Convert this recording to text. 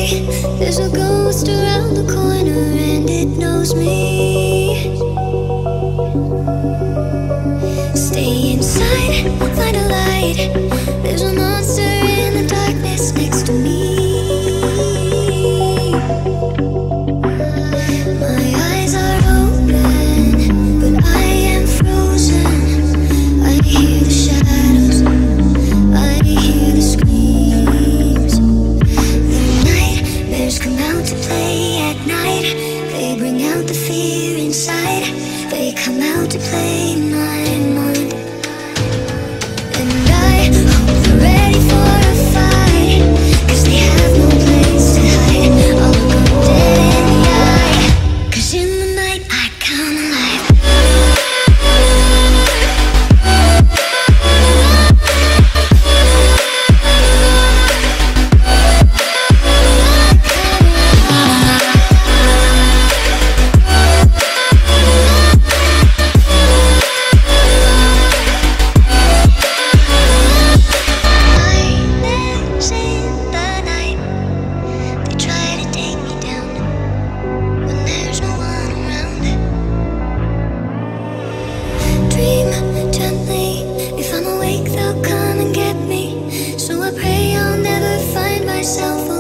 day, there's a ghost around the corner and it knows me. Stay inside, find a light. There's a monster in the darkness next to me. My eyes are open, but I am frozen. I hear the shadows, I hear the screams. The nightmares come out to play at night. They bring out the fear inside. They come out to play my mind. And I hope they're ready for a fight, 'cause they have no place to hide. I'll look them dead in the eye, 'cause in the night I come alive. Nightmares in the night, they try to take me down when there's no one around. Dream gently, if I'm awake they'll come and get me. So I pray I'll never find myself